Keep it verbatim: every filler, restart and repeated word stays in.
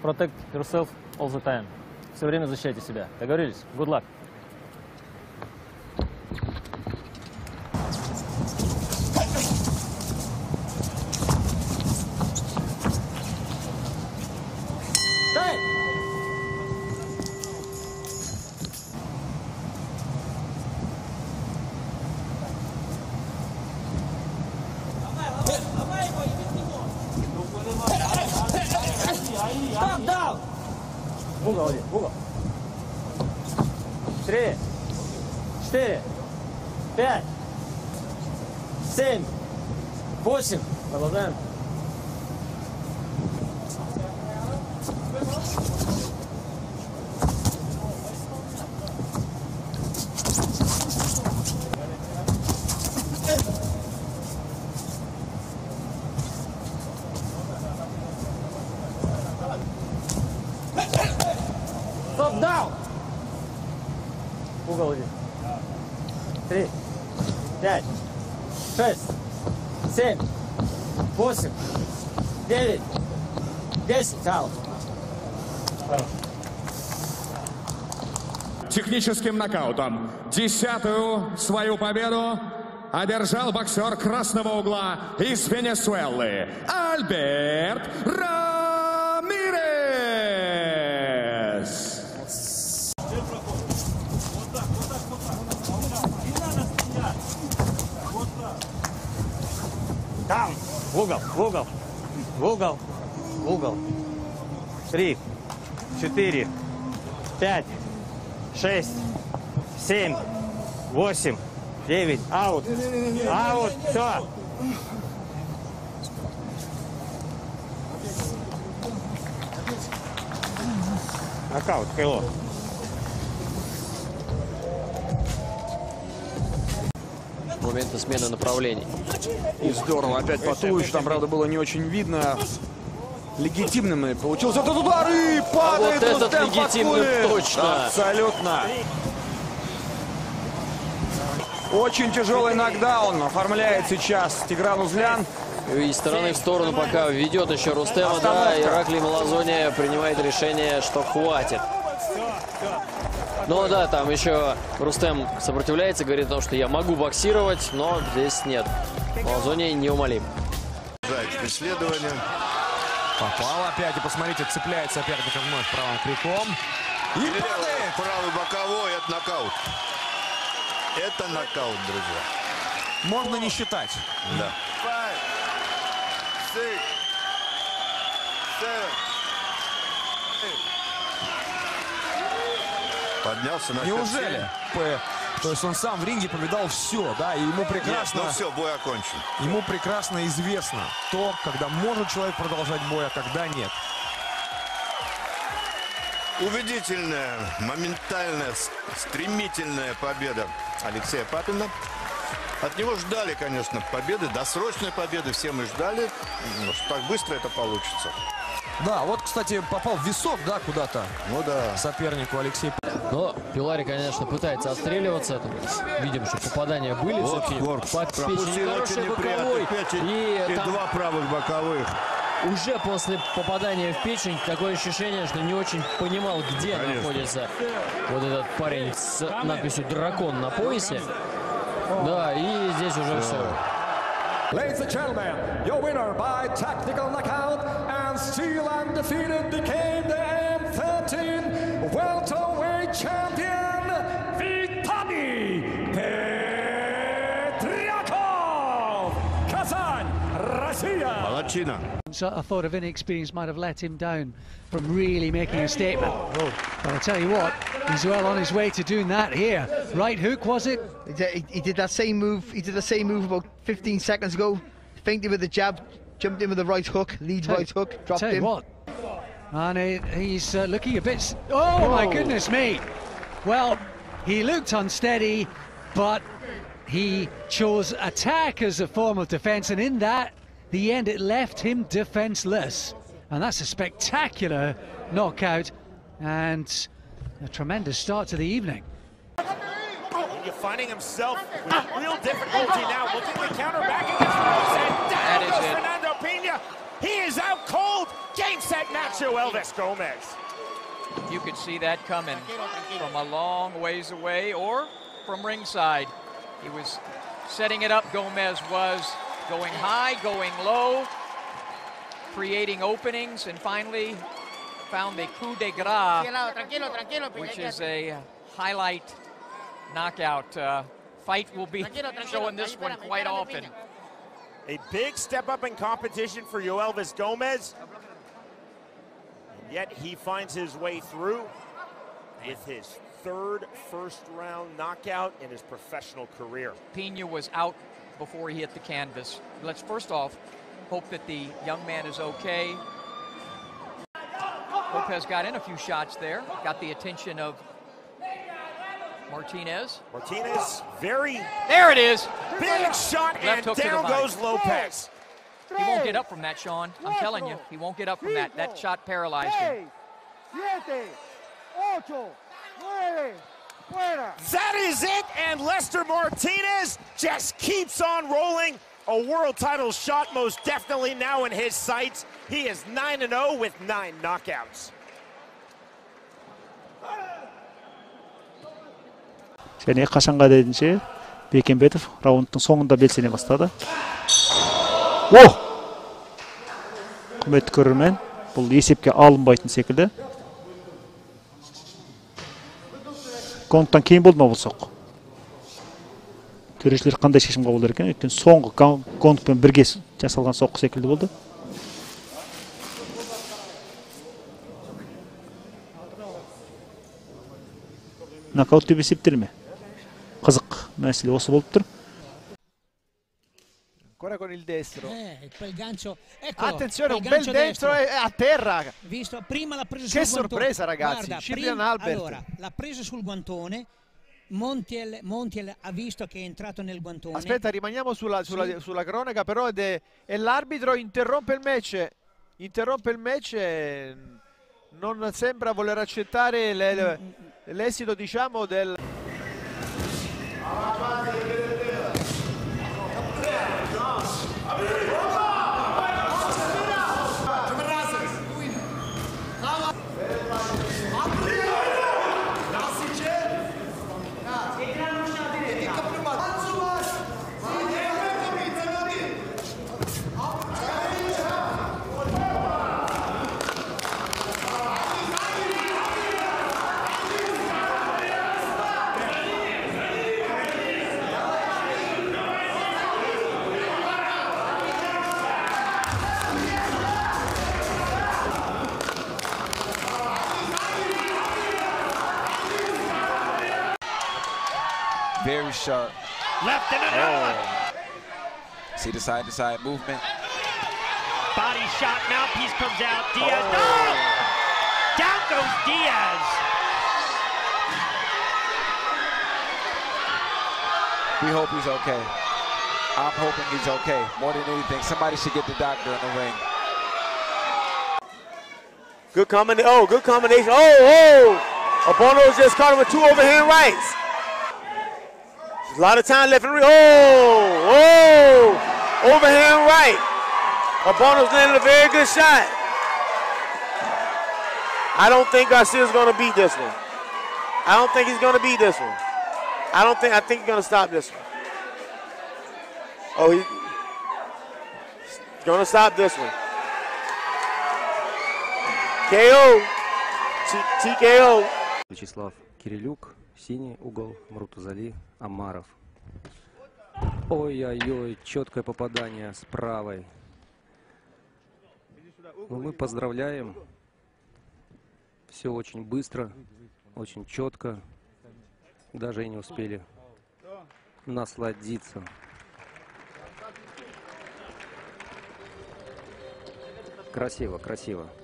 protect yourself all the time. Все время защищайте себя. Договорились? Good luck. В угол один, в угол. Три, четыре, пять, семь, восемь. Продолжаем. Стоп, даун! Угол один. Три, пять, шесть, семь, восемь, девять, десять. Аут. Техническим нокаутом десятую свою победу одержал боксер красного угла из Венесуэлы Альберт Рамирес. Там, в угол, в угол, в угол, в угол. Три, четыре, пять, шесть, семь, восемь, девять. Аут, аут, все. Нокаут, Хейло. Моменты смены направлений. И здорово, опять по туловищу, там, правда, было не очень видно. Легитимным получился этот удар, и падает а вот этот Рустем легитимный, Фаткуллин. точно. Абсолютно. Очень тяжелый нокдаун оформляет сейчас Тигран Узлян. И из стороны в сторону пока ведет еще Рустема, да, Ираклий Малазони принимает решение, что хватит. Ну да, там еще Рустем сопротивляется, говорит о том, что я могу боксировать, но здесь нет. Малазони неумолим. Преследование. Попал опять, и посмотрите, цепляет соперника вновь правым крюком. И падает. Правый боковой, это нокаут. Это нокаут, друзья. Можно не считать. Да. Five, six, seven, поднялся на Неужели? То есть он сам в ринге повидал все, да, и ему прекрасно... Нет, ну все, бой окончен. Ему прекрасно известно то, когда может человек продолжать бой, а когда нет. Убедительная, моментальная, стремительная победа Алексея Папина. От него ждали, конечно, победы, досрочной победы. Все мы ждали, что так быстро это получится. Да, вот, кстати, попал в висок, да, куда-то. Ну да. Сопернику Алексей. Но Пелари, конечно, пытается отстреливаться. Видим, что попадания были. Вот, вот, под печень. Хороший боковой. Печень И, и там два правых боковых. уже после попадания в печень такое ощущение, что не очень понимал, где Конечно. находится вот этот парень с надписью «Дракон» на поясе. Да, и здесь уже все. Ladies and gentlemen, your winner by technical knockout and still undefeated became the M thirteen welterweight champion, Vitaliy Petriakov, Kazan, Russia. Молодчина. So I thought of inexperience might have let him down from really making a statement. But I tell you what, he's well on his way to doing that here. Right hook, was it? He did, he did that same move. He did the same move about fifteen seconds ago. Feinted with the jab, jumped in with the right hook, lead Tell- right hook, dropped Tell you him. what, and he, he's uh, looking a bit. s- Oh my goodness me! Well, he looked unsteady, but he chose attack as a form of defence, and in that, the end, it left him defenceless, and that's a spectacular knockout and a tremendous start to the evening. You're finding himself with real difficulty now, looking to counter back against Rose, and down goes Fernando Pena. He is out cold. Game Game, set, match, Joe Elvis Gomez. You could see that coming from a long ways away or from ringside. He was setting it up, Gomez was going high, going low, creating openings, and finally found the coup de grace, which is a highlight knockout. Uh, fight will be showing this one quite often. A big step up in competition for Joe Elvis Gomez. Yet he finds his way through with his third first-round knockout in his professional career. Pena was out before he hit the canvas. Let's first off hope that the young man is okay. Lopez got in a few shots there, got the attention of Martinez. Martinez, very... There it is! Big shot, and down goes Lopez. He won't get up from that, Sean. I'm telling you, he won't get up from that. That shot paralyzed him. That is it, and Lester Martinez just keeps on rolling. A world title shot most definitely now in his sights. He is nine and oh with nine knockouts. және қашанға дейінше Бекенбетов раундтың соңында белсене бастады. О! Құрметті көрермен, бұл есепке алынбайтын секілді. Гонктан кейін болды ма бұл соққы? Төрешілер қандай шешім қабылдар екен? Өйткені соңғы гонкпен бірге жасалған соққы секілді болды. Нокаут деп есептелме. Қызық мәселе осы болып тұр. Ancora con il destro. Eh, quel gancio. Eccolo, attenzione, un quel bel gancio destro destro. e a terra. Visto, prima l'ha preso Che sul guantone. sorpresa, ragazzi. Guarda, Cillian prima, Albert. allora, l'ha preso sul guantone. Montiel, Montiel ha visto che è entrato nel guantone. Aspetta, rimaniamo sulla, sulla, sì. sulla cronaca, però ed è, e l'arbitro interrompe il match. Interrompe il match e non sembra voler accettare l'esito, diciamo, del... Very sharp. Left and another one. See the side to side movement. Body shot, mouthpiece comes out. Diaz. Oh. Oh! Down goes Diaz. We hope he's okay. I'm hoping he's okay. More than anything, somebody should get the doctor in the ring. Good combination. Oh, good combination. Oh, oh! Abono's just caught him with two overhand rights. There's a lot of time left in the ring. Oh, oh! Overhand right. Abono's landing a very good shot. I don't think Garcia's going to beat this one. I don't think he's going to beat this one. I don't think, I think he's going to stop this one. Oh, he, he's going to stop this one. K O. T K O. Вячеслав Кирилюк, синий угол, Муртазали Амаров. Ой-ой-ой, четкое попадание с правой. Ну, мы поздравляем. Все очень быстро, очень четко. Даже и не успели насладиться. Красиво, красиво.